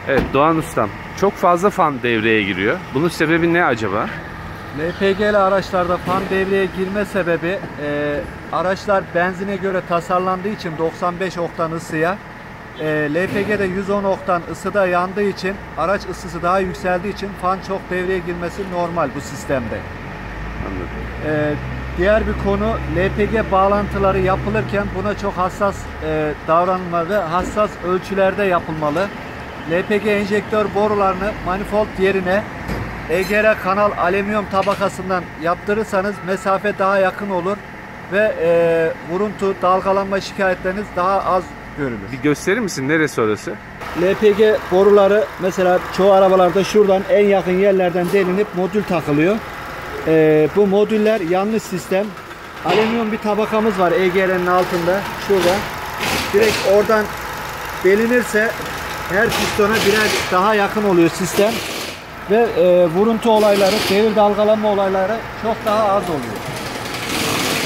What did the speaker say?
Evet Doğan Ustam, çok fazla fan devreye giriyor. Bunun sebebi ne acaba? LPG'li araçlarda fan devreye girme sebebi araçlar benzine göre tasarlandığı için 95 oktan ısıya, LPG'de 110 oktan ısıda yandığı için araç ısısı daha yükseldiği için fan çok devreye girmesi normal bu sistemde. Anladım. Diğer bir konu, LPG bağlantıları yapılırken buna çok hassas davranılmalı, hassas ölçülerde yapılmalı. LPG enjektör borularını manifold yerine EGR kanal alüminyum tabakasından yaptırırsanız mesafe daha yakın olur ve vuruntu, dalgalanma şikayetleriniz daha az görülür. Bir gösterir misin neresi orası? LPG boruları mesela çoğu arabalarda şuradan en yakın yerlerden delinip modül takılıyor. Bu modüller yanlış sistem. Alüminyum bir tabakamız var EGR'nin altında. Şurada. Direkt oradan delinirse her pistona birer daha yakın oluyor sistem. Ve vuruntu olayları, devir dalgalanma olayları çok daha az oluyor.